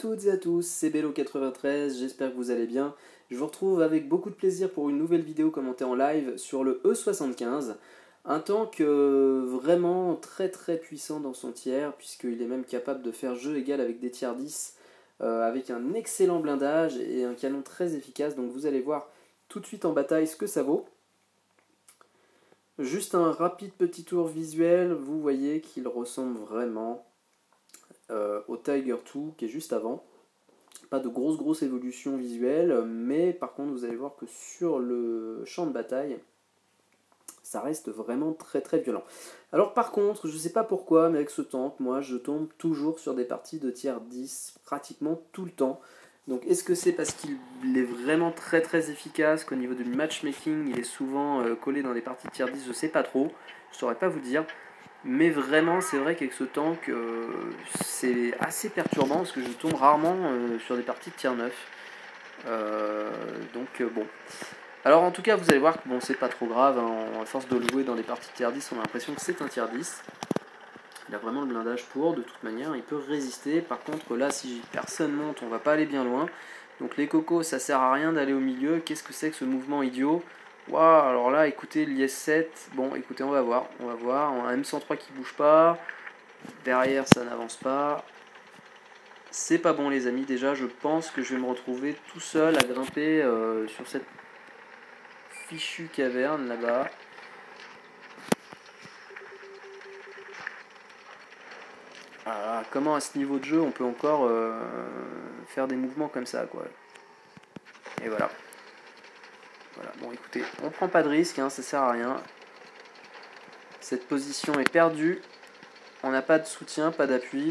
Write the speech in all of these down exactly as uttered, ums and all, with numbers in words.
toutes et à tous, c'est Bello quatre-vingt-treize, j'espère que vous allez bien. Je vous retrouve avec beaucoup de plaisir pour une nouvelle vidéo commentée en live sur le E soixante-quinze. Un tank euh, vraiment très très puissant dans son tiers, puisqu'il est même capable de faire jeu égal avec des tiers dix, euh, avec un excellent blindage et un canon très efficace, donc vous allez voir tout de suite en bataille ce que ça vaut. Juste un rapide petit tour visuel, vous voyez qu'il ressemble vraiment euh, au Tiger deux qui est juste avant. Pas de grosse grosse évolution visuelle, mais par contre vous allez voir que sur le champ de bataille, ça reste vraiment très très violent. Alors par contre, je ne sais pas pourquoi, mais avec ce tank, moi je tombe toujours sur des parties de tiers dix pratiquement tout le temps. Donc est-ce que c'est parce qu'il est vraiment très très efficace, qu'au niveau du matchmaking il est souvent euh, collé dans des parties de tiers dix, je sais pas trop, je saurais pas vous dire. Mais vraiment, c'est vrai qu'avec ce tank, euh, c'est assez perturbant parce que je tombe rarement euh, sur des parties de tiers neuf. Euh, donc euh, bon. Alors en tout cas, vous allez voir que bon, c'est pas trop grave. Hein, à force de le jouer dans des parties de tiers dix, on a l'impression que c'est un tiers dix. Il a vraiment le blindage pour, de toute manière, il peut résister. Par contre, là, si personne monte, on va pas aller bien loin. Donc les cocos, ça sert à rien d'aller au milieu. Qu'est-ce que c'est que ce mouvement idiot? Waouh, alors là, écoutez, l'I S sept, bon, écoutez, on va voir, on va voir, un M cent trois qui bouge pas, derrière, ça n'avance pas, c'est pas bon, les amis, déjà, je pense que je vais me retrouver tout seul à grimper euh, sur cette fichue caverne, là-bas. Ah, comment, à ce niveau de jeu, on peut encore euh, faire des mouvements comme ça, quoi. Et voilà. Voilà, bon écoutez, on prend pas de risque, hein, ça sert à rien. Cette position est perdue. On n'a pas de soutien, pas d'appui.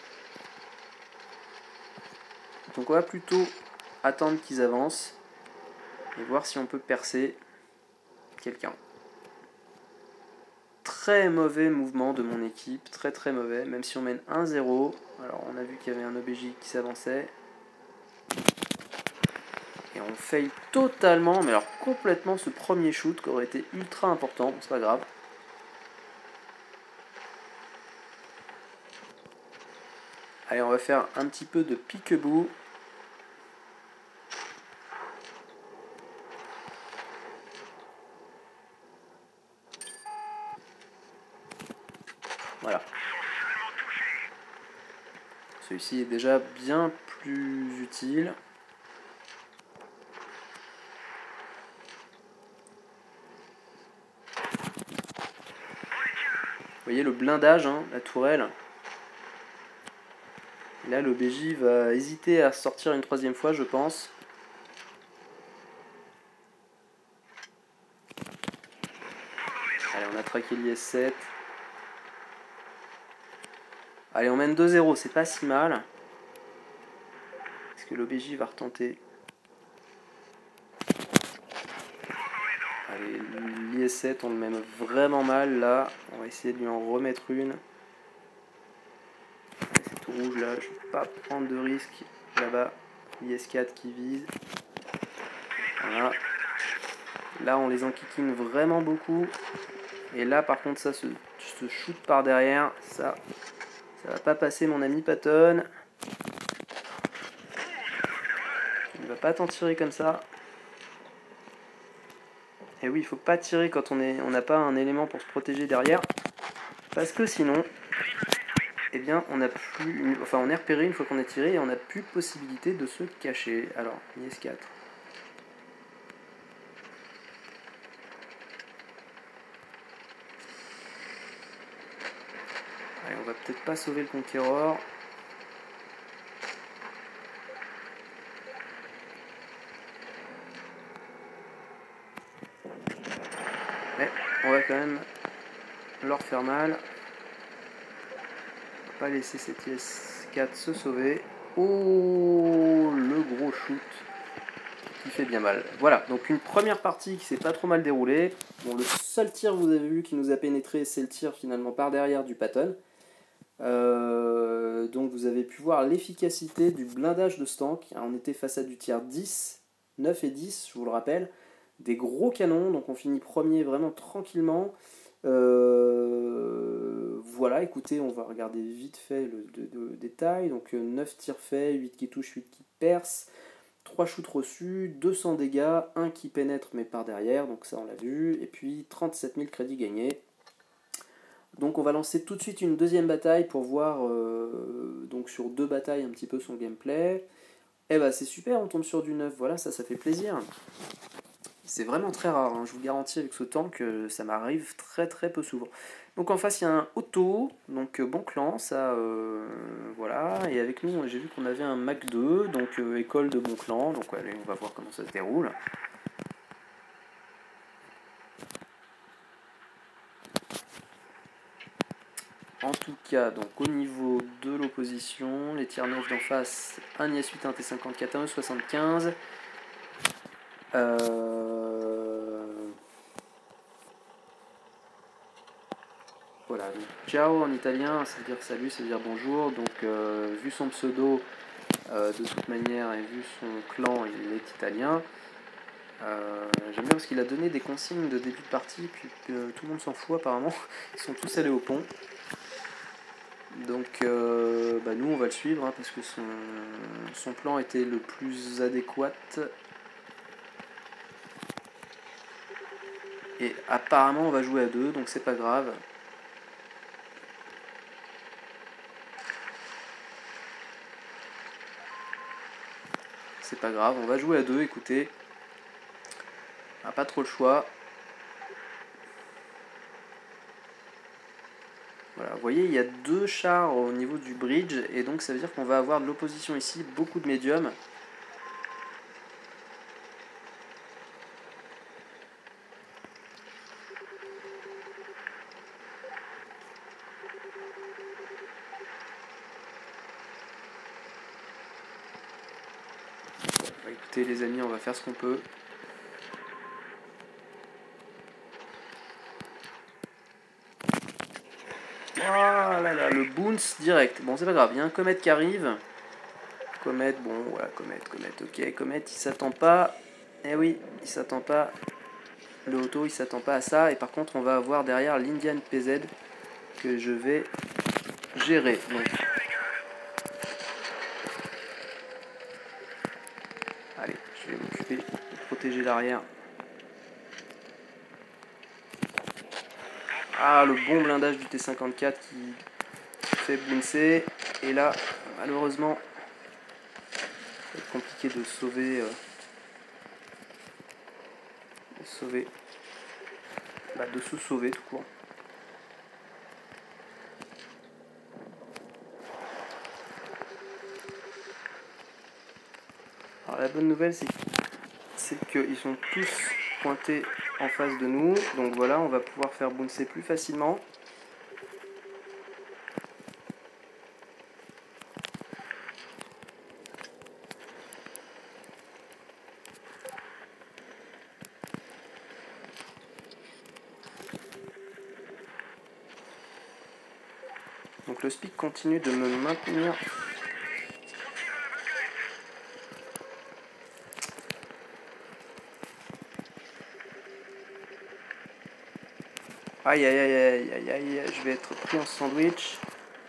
Donc on va plutôt attendre qu'ils avancent et voir si on peut percer quelqu'un. Très mauvais mouvement de mon équipe, très très mauvais, même si on mène un zéro. Alors on a vu qu'il y avait un O B J qui s'avançait. Et on fail totalement, mais alors complètement ce premier shoot qui aurait été ultra important, bon, c'est pas grave. Allez, on va faire un petit peu de pique-bout. Voilà. Celui-ci est déjà bien plus utile. Vous voyez le blindage, hein, la tourelle. Là, l'O B J va hésiter à sortir une troisième fois, je pense. Allez, on a traqué l'I S sept. Allez, on mène deux zéro, c'est pas si mal. Est-ce que l'O B J va retenter? Allez, l'I S sept, on le mène vraiment mal là. On va essayer de lui en remettre une. C'est tout rouge là, je ne vais pas prendre de risque là-bas. l'I S quatre qui vise. Voilà. Là, on les enquiquine vraiment beaucoup. Et là, par contre, ça se, se shoot par derrière. Ça, ça va pas passer, mon ami Patton. Il va pas t'en tirer comme ça. Et oui, il faut pas tirer quand on est, on n'a pas un élément pour se protéger derrière. Parce que sinon, eh bien, on a plus, enfin, on est repéré une fois qu'on a tiré et on n'a plus de possibilité de se cacher. Alors, I S quatre. Allez, on va peut-être pas sauver le Conqueror. Mais on va quand même leur faire mal. On va pas laisser cette I S quatre se sauver. Oh, le gros shoot qui fait bien mal. Voilà, donc une première partie qui s'est pas trop mal déroulée. Bon, le seul tir, vous avez vu, qui nous a pénétré, c'est le tir finalement par derrière du Patton. Euh, donc vous avez pu voir l'efficacité du blindage de ce tank. On était face à du tiers dix, neuf et dix, je vous le rappelle. Des gros canons, donc on finit premier vraiment tranquillement. Euh, voilà, écoutez, on va regarder vite fait le, le, le détail. Donc euh, neuf tirs faits, huit qui touchent, huit qui percent, trois shoots reçus, deux cents dégâts, un qui pénètre mais par derrière, donc ça on l'a vu, et puis trente-sept mille crédits gagnés. Donc on va lancer tout de suite une deuxième bataille pour voir euh, donc sur deux batailles un petit peu son gameplay. Eh bah c'est super, on tombe sur du neuf, voilà, ça ça fait plaisir. C'est vraiment très rare, hein. Je vous garantis avec ce tank que ça m'arrive très très peu souvent. Donc en face il y a un auto, donc euh, bon clan, ça euh, voilà, et avec nous j'ai vu qu'on avait un Mac deux, donc euh, école de bon clan, donc allez on va voir comment ça se déroule. En tout cas, donc au niveau de l'opposition, les tiers neufs d'en face, un I S huit, un T cinquante-quatre, un E soixante-quinze. Euh... Voilà, donc ciao en italien, ça veut dire salut, ça veut dire bonjour. Donc euh, vu son pseudo, euh, de toute manière, et vu son clan, il est italien. Euh, J'aime bien parce qu'il a donné des consignes de début de partie, puis euh, tout le monde s'en fout apparemment. Ils sont tous allés au pont. Donc euh, bah nous on va le suivre hein, parce que son, son plan était le plus adéquat. Et apparemment on va jouer à deux, donc c'est pas grave. C'est pas grave, on va jouer à deux, écoutez. On n'a pas trop le choix. Voilà, vous voyez, il y a deux chars au niveau du bridge, et donc ça veut dire qu'on va avoir de l'opposition ici, beaucoup de médiums. Bon, écoutez les amis, on va faire ce qu'on peut. Oh là là, le bounce direct. Bon, c'est pas grave, il y a un comète qui arrive. Comète, bon, voilà, comète, comète, ok. Comète, il s'attend pas. Eh oui, il s'attend pas. Le auto, il s'attend pas à ça. Et par contre, on va avoir derrière l'Indian P Z que je vais gérer. Donc, allez, je vais m'occuper de protéger l'arrière. Ah, le bon blindage du T cinquante-quatre qui fait bouncer. Et là, malheureusement, ça va être compliqué de sauver. Euh, de sauver. Bah, de se sauver tout court. Alors, la bonne nouvelle, c'est qu'ils sont tous pointés en face de nous. Donc voilà, on va pouvoir faire bouncer plus facilement. Donc le speed continue de me maintenir. Aïe aïe aïe aïe aïe aïe, je vais être pris en sandwich.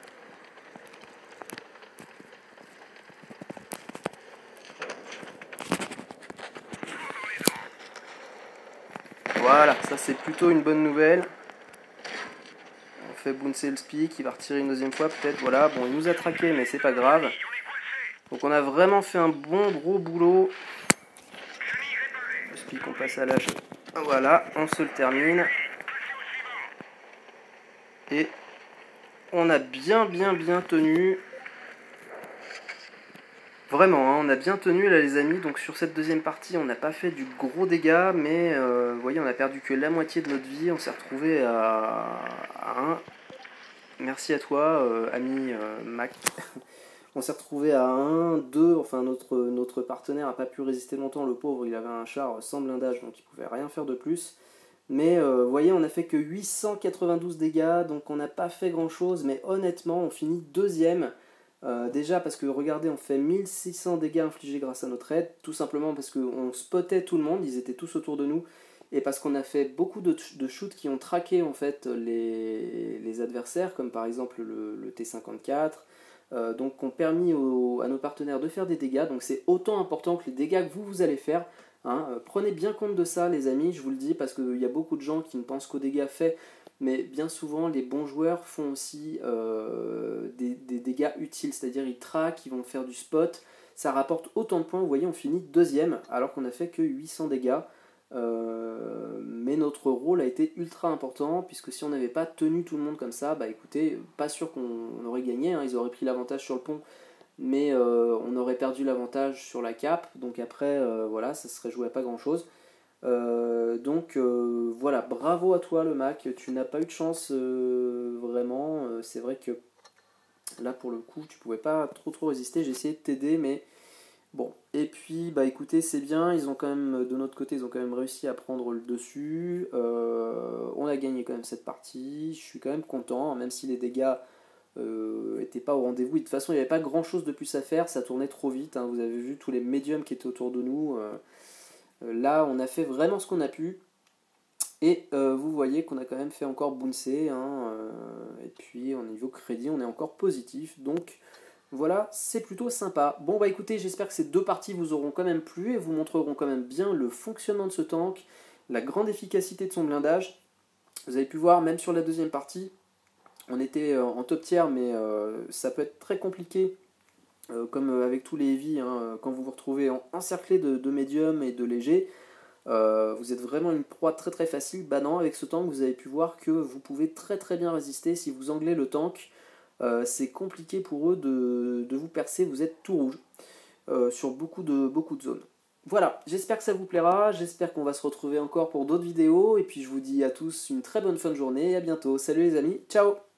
Voilà, ça c'est plutôt une bonne nouvelle. On fait bouncer le speed, il va retirer une deuxième fois peut-être. Voilà, bon il nous a traqué mais c'est pas grave. Donc on a vraiment fait un bon gros boulot. Le speed on passe à l'âge. Voilà, on se le termine. Et on a bien bien bien tenu. Vraiment, hein, on a bien tenu là les amis, donc sur cette deuxième partie on n'a pas fait du gros dégât, mais euh, vous voyez on a perdu que la moitié de notre vie, on s'est retrouvé à, à un. Merci à toi euh, ami euh, Mac. On s'est retrouvé à un, deux, enfin notre, notre partenaire n'a pas pu résister longtemps, le pauvre, il avait un char sans blindage donc il pouvait rien faire de plus. Mais euh, vous voyez on a fait que huit cent quatre-vingt-douze dégâts, donc on n'a pas fait grand chose, mais honnêtement on finit deuxième. Euh, déjà parce que regardez on fait mille six cents dégâts infligés grâce à notre aide, tout simplement parce qu'on spottait tout le monde, ils étaient tous autour de nous, et parce qu'on a fait beaucoup de, de shoots qui ont traqué en fait les, les adversaires, comme par exemple le, le T cinquante-quatre, euh, donc ont permis aux, à nos partenaires de faire des dégâts, donc c'est autant important que les dégâts que vous, vous allez faire. Hein. Euh, prenez bien compte de ça les amis, je vous le dis, parce qu'il y a beaucoup de gens qui ne pensent qu'aux dégâts faits, mais bien souvent les bons joueurs font aussi euh, des, des dégâts utiles, c'est-à-dire ils traquent, ils vont faire du spot, ça rapporte autant de points, vous voyez on finit deuxième alors qu'on a fait que huit cents dégâts. Euh, mais notre rôle a été ultra important, puisque si on n'avait pas tenu tout le monde comme ça, bah écoutez, pas sûr qu'on aurait gagné, hein, ils auraient pris l'avantage sur le pont, mais euh, on aurait perdu l'avantage sur la cape, donc après euh, voilà, ça serait joué à pas grand chose. Euh, donc euh, voilà, bravo à toi le Mac, tu n'as pas eu de chance euh, vraiment, euh, c'est vrai que là pour le coup tu pouvais pas trop trop résister, j'ai essayé de t'aider mais bon, et puis bah écoutez, c'est bien, ils ont quand même, de notre côté, ils ont quand même réussi à prendre le dessus. Euh, on a gagné quand même cette partie, je suis quand même content, hein, même si les dégâts n'étaient euh, pas au rendez-vous. De toute façon, il n'y avait pas grand chose de plus à faire, ça tournait trop vite, hein, vous avez vu tous les médiums qui étaient autour de nous. Euh, là, on a fait vraiment ce qu'on a pu. Et euh, vous voyez qu'on a quand même fait encore bouncer, hein, euh, et puis au niveau crédit, on est encore positif, donc voilà, c'est plutôt sympa. Bon bah écoutez, j'espère que ces deux parties vous auront quand même plu et vous montreront quand même bien le fonctionnement de ce tank, la grande efficacité de son blindage. Vous avez pu voir, même sur la deuxième partie, on était en top tier, mais euh, ça peut être très compliqué, euh, comme avec tous les heavy, hein, quand vous vous retrouvez encerclé de, de médium et de léger. Euh, vous êtes vraiment une proie très très facile. Bah non, avec ce tank, vous avez pu voir que vous pouvez très très bien résister. Si vous anglez le tank, euh, c'est compliqué pour eux de, de vous percer. Vous êtes tout rouge euh, sur beaucoup de, beaucoup de zones. Voilà, j'espère que ça vous plaira. J'espère qu'on va se retrouver encore pour d'autres vidéos. Et puis je vous dis à tous une très bonne fin de journée et à bientôt. Salut les amis, ciao!